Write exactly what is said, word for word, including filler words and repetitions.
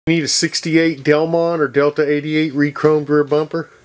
Need a sixty-eight Delmonte or Delta eighty-eight re-chromed rear bumper.